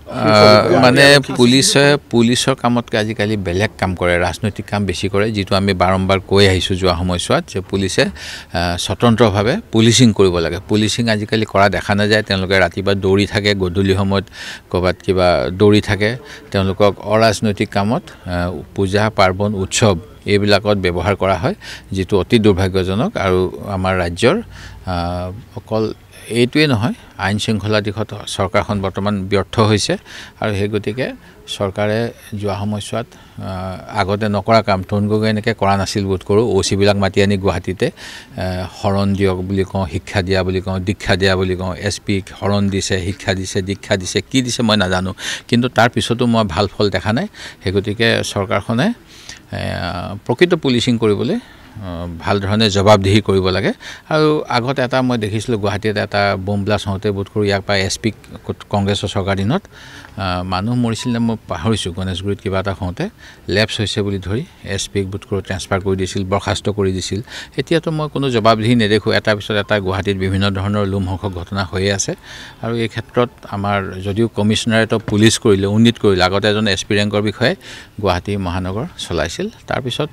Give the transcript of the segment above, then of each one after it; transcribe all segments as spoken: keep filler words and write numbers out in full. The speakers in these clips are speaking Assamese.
মানে পুলিচে পুলিচৰ কামতকৈ আজিকালি বেলেগ কাম কৰে, ৰাজনৈতিক কাম বেছি কৰে, যিটো আমি বাৰম্বাৰ কৈ আহিছোঁ যোৱা সময়ছোৱাত যে পুলিচে স্বতন্ত্ৰভাৱে পুলিচিং কৰিব লাগে। পুলিচিং আজিকালি কৰা দেখা নাযায়। তেওঁলোকে ৰাতিপুৱা দৌৰি থাকে, গধূলি সময়ত ক'ৰবাত কিবা দৌৰি থাকে। তেওঁলোকক অৰাজনৈতিক কামত পূজা পাৰ্বণ উৎসৱ এইবিলাকত ব্যৱহাৰ কৰা হয়, যিটো অতি দুৰ্ভাগ্যজনক। আৰু আমাৰ ৰাজ্যৰ অকল এইটোৱে নহয়, আইন শৃংখলা দিশত চৰকাৰখন বৰ্তমান ব্যৰ্থ হৈছে। আৰু সেই গতিকে চৰকাৰে যোৱা সময়ছোৱাত আগতে নকৰা কাম তৰুণ গগৈ এনেকৈ কৰা নাছিল বোধ কৰোঁ। অ' চিবিলাক মাতি আনি গুৱাহাটীতে শৰণ দিয়ক বুলি কওঁ, শিক্ষা দিয়া বুলি কওঁ, দীক্ষা দিয়া বুলি কওঁ। এছ পিক শৰণ দিছে, শিক্ষা দিছে, দীক্ষা দিছে, কি দিছে মই নাজানো, কিন্তু তাৰ পিছতো মই ভাল ফল দেখা নাই। সেই গতিকে চৰকাৰখনে প্ৰকৃত পুলিচিং কৰিবলৈ ভাল ধৰণে জবাবদিহি কৰিব লাগে। আৰু আগতে এটা মই দেখিছিলোঁ গুৱাহাটীত এটা বম ব্লাষ্ট হওঁতে বোধ কৰোঁ ইয়াৰ পৰা এছ পিক কংগ্ৰেছৰ চৰকাৰ দিনত মানুহ মৰিছিল নে মই পাহৰিছোঁ, গণেশগুৰিত কিবা এটা হওঁতে লেপছ হৈছে বুলি ধৰি এছ পিক বোধ কৰোঁ ট্ৰেন্সফাৰ কৰি দিছিল, বৰ্খাস্ত কৰি দিছিল। এতিয়াতো মই কোনো জবাবদিহি নেদেখোঁ। এটাৰ পিছত এটা গুৱাহাটীত বিভিন্ন ধৰণৰ লোমহৰ্ষক ঘটনা হৈয়ে আছে। আৰু এই ক্ষেত্ৰত আমাৰ যদিও কমিশ্যনাৰেট অফ পুলিচ কৰিলে, উন্নীত কৰিলে, আগতে এজন এছ পি ৰেংকৰ বিষয়ে গুৱাহাটী মহানগৰ চলাইছিল। তাৰপিছত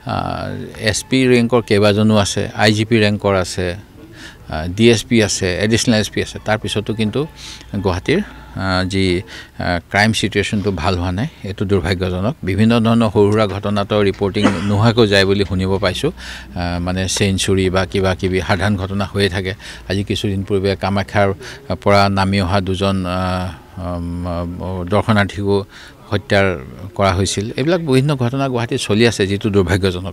এছ পি ৰেংকৰ কেইবাজনো আছে, আই জি পি ৰেংকৰ আছে, ডি এছ পি আছে, এডিশ্যনেল এছ পি আছে। তাৰপিছতো কিন্তু গুৱাহাটীৰ যি ক্ৰাইম চিটুৱেশ্যনটো ভাল হোৱা নাই, এইটো দুৰ্ভাগ্যজনক। বিভিন্ন ধৰণৰ সৰু সুৰা ঘটনাটো ৰিপৰ্টিং নোহোৱাকৈ যায় বুলি শুনিব পাইছোঁ। মানে চেঞ্চুৰী বা কিবা কিবি সাধাৰণ ঘটনা হৈয়ে থাকে। আজি কিছুদিন পূৰ্বে কামাখ্যাৰ পৰা নামি অহা দুজন দৰ্শনাৰ্থীকো হত্যাৰ কৰা হৈছিল। এইবিলাক বিভিন্ন ঘটনা গুৱাহাটীত চলি আছে, যিটো দুৰ্ভাগ্যজনক।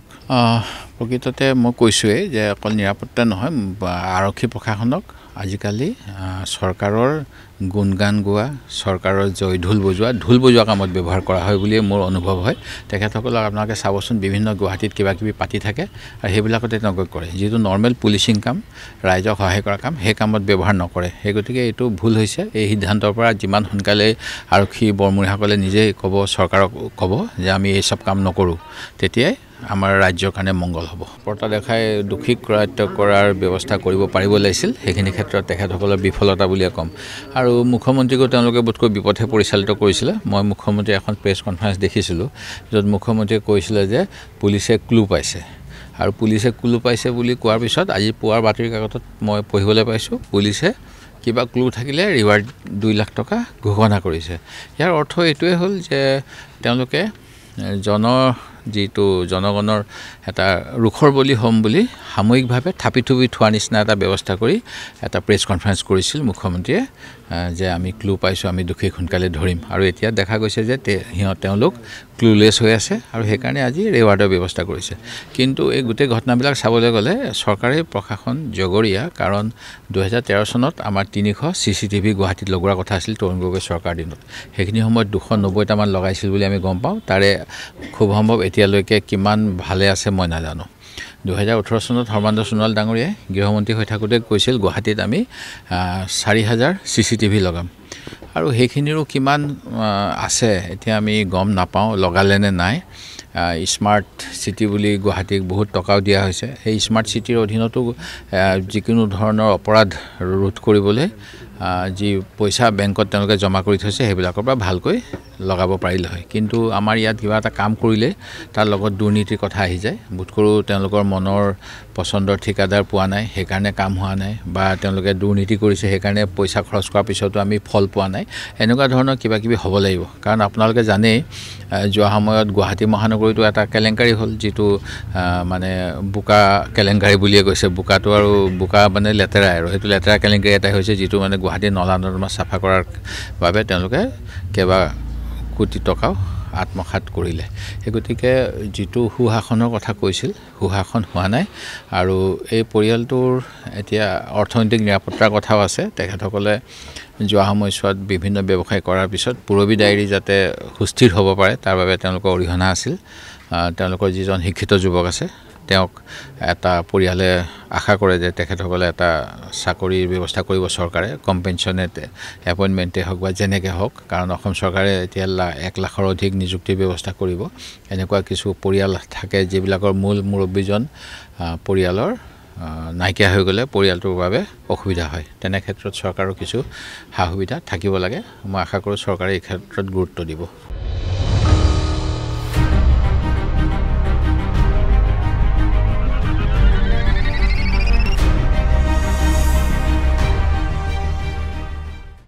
প্ৰকৃততে মই কৈছোঁৱেই যে অকল নিৰাপত্তা নহয়, আৰক্ষী প্ৰশাসনক আজিকালি চৰকাৰৰ গুণগান গোৱা, চৰকাৰৰ জয় ঢোল বজোৱা, ঢোল বজোৱা কামত ব্যৱহাৰ কৰা হয় বুলিয়ে মোৰ অনুভৱ হয়। তেখেতসকলক আপোনালোকে চাবচোন, বিভিন্ন গুৱাহাটীত কিবা কিবি পাতি থাকে আৰু সেইবিলাকতে তেওঁলোকে কৰে। যিটো নৰ্মেল পুলিচিং কাম, ৰাইজক সহায় কৰা কাম, সেই কামত ব্যৱহাৰ নকৰে। সেই গতিকে এইটো ভুল হৈছে। এই সিদ্ধান্তৰ পৰা যিমান সোনকালে আৰক্ষী বৰমূৰীয়াসকলে নিজেই ক'ব, চৰকাৰক ক'ব যে আমি এই চব কাম নকৰোঁ, তেতিয়াই আমাৰ ৰাজ্যৰ কাৰণে মংগল হ'ব। পৰ্দা দেখাই দোষীক কৰায়ত্ব কৰাৰ ব্যৱস্থা কৰিব পাৰিব লাগিছিল। সেইখিনি ক্ষেত্ৰত তেখেতসকলৰ বিফলতা বুলিয়ে ক'ম। আৰু মুখ্যমন্ত্ৰীকো তেওঁলোকে বোধকৈ বিপথে পৰিচালিত কৰিছিলে। মই মুখ্যমন্ত্ৰীৰ এখন প্ৰেছ কনফাৰেঞ্চ দেখিছিলোঁ, য'ত মুখ্যমন্ত্ৰীয়ে কৈছিলে যে পুলিচে ক্লু পাইছে। আৰু পুলিচে ক্লু পাইছে বুলি কোৱাৰ পিছত আজি পুৱাৰ বাতৰি কাকতত মই পঢ়িবলৈ পাইছোঁ, পুলিচে কিবা ক্লু থাকিলে ৰিৱাৰ্ড দুই লাখ টকা ঘোষণা কৰিছে। ইয়াৰ অৰ্থ এইটোৱে হ'ল যে তেওঁলোকে জন যিটো জনগণৰ এটা ৰোখৰ বলি হ'ম বুলি সাময়িকভাৱে থাপি থুপি থোৱাৰ নিচিনা এটা ব্যৱস্থা কৰি এটা প্ৰেছ কনফাৰেঞ্চ কৰিছিল মুখ্যমন্ত্ৰীয়ে, যে আমি ক্লু পাইছোঁ, আমি দোষীক সোনকালে ধৰিম। আৰু এতিয়া দেখা গৈছে যে সিহঁত তেওঁলোক ক্লুলেছ হৈ আছে আৰু সেইকাৰণে আজি ৰিৱাৰ্ডৰ ব্যৱস্থা কৰিছে। কিন্তু এই গোটেই ঘটনাবিলাক চাবলৈ গ'লে চৰকাৰী প্ৰশাসন জগৰীয়া। কাৰণ দুহেজাৰ তেৰ চনত আমাৰ তিনিশ চি চি টিভি গুৱাহাটীত লগোৱাৰ কথা আছিল তৰুণ গগৈ চৰকাৰ দিনত। সেইখিনি সময়ত দুশ নব্বৈটামান লগাইছিল বুলি আমি গম পাওঁ। তাৰে খুব সম্ভৱ এতিয়ালৈকে কিমান ভালে আছে মই নাজানো। দুহেজাৰ ওঠৰ চনত সৰ্বানন্দ সোণোৱাল ডাঙৰীয়াই গৃহমন্ত্ৰী হৈ থাকোঁতে কৈছিল গুৱাহাটীত আমি চাৰি হাজাৰ চি চি টিভি লগাম। আৰু সেইখিনিৰো কিমান আছে এতিয়া আমি গম নাপাওঁ, লগালে নে নাই। স্মাৰ্ট চিটি বুলি গুৱাহাটীক বহুত টকাও দিয়া হৈছে। সেই স্মাৰ্ট চিটিৰ অধীনতো যিকোনো ধৰণৰ অপৰাধ ৰোধ কৰিবলৈ যি পইচা বেংকত তেওঁলোকে জমা কৰি থৈছে, সেইবিলাকৰ পৰা ভালকৈ লগাব পাৰিলে হয়। কিন্তু আমাৰ ইয়াত কিবা এটা কাম কৰিলে তাৰ লগত দুৰ্নীতিৰ কথা আহি যায়। বোধ কৰোঁ তেওঁলোকৰ মনৰ পচন্দৰ ঠিকাদাৰ পোৱা নাই, সেইকাৰণে কাম হোৱা নাই, বা তেওঁলোকে দুৰ্নীতি কৰিছে সেইকাৰণে পইচা খৰচ কৰাৰ পিছতো আমি ফল পোৱা নাই। এনেকুৱা ধৰণৰ কিবা কিবি হ'ব লাগিব। কাৰণ আপোনালোকে জানেই যোৱা সময়ত গুৱাহাটী মহানগৰীটো এটা কেলেংকাৰী হ'ল, যিটো মানে বোকা কেলেংকাৰী বুলিয়ে কৈছে। বোকাটো আৰু বোকা মানে লেতেৰাই, আৰু সেইটো লেতেৰা কেলেংকাৰী এটাই হৈছে, যিটো মানে গুৱাহাটীৰ নলা নৰ্দমা চাফা কৰাৰ বাবে তেওঁলোকে কেইবা কোটি টকাও আত্মসাৎ কৰিলে। সেই গতিকে যিটো সুশাসনৰ কথা কৈছিল, সুশাসন হোৱা নাই। আৰু এই পৰিয়ালটোৰ এতিয়া অৰ্থনৈতিক নিৰাপত্তাৰ কথাও আছে। তেখেতসকলে যোৱা সময়ছোৱাত বিভিন্ন ব্যৱসায় কৰাৰ পিছত পুৰবী ডায়েৰী যাতে সুস্থিৰ হ'ব পাৰে, তাৰ বাবে তেওঁলোকৰ অৰিহণা আছিল। তেওঁলোকৰ যিজন শিক্ষিত যুৱক আছে, তেওঁক এটা পৰিয়ালে আশা কৰে যে তেখেতসকলে এটা চাকৰিৰ ব্যৱস্থা কৰিব চৰকাৰে, কম্পেনশ্যনেট এপইণ্টমেণ্টেই হওক বা যেনেকৈ হওক। কাৰণ অসম চৰকাৰে এতিয়া এক লাখৰ অধিক নিযুক্তিৰ ব্যৱস্থা কৰিব। এনেকুৱা কিছু পৰিয়াল থাকে যিবিলাকৰ মূল মুৰব্বীজন পৰিয়ালৰ নাইকিয়া হৈ গ'লে পৰিয়ালটোৰ বাবে অসুবিধা হয় তেনে ক্ষেত্ৰত চৰকাৰৰ কিছু সা সুবিধা থাকিব লাগে মই আশা কৰোঁ চৰকাৰে এই ক্ষেত্ৰত গুৰুত্ব দিব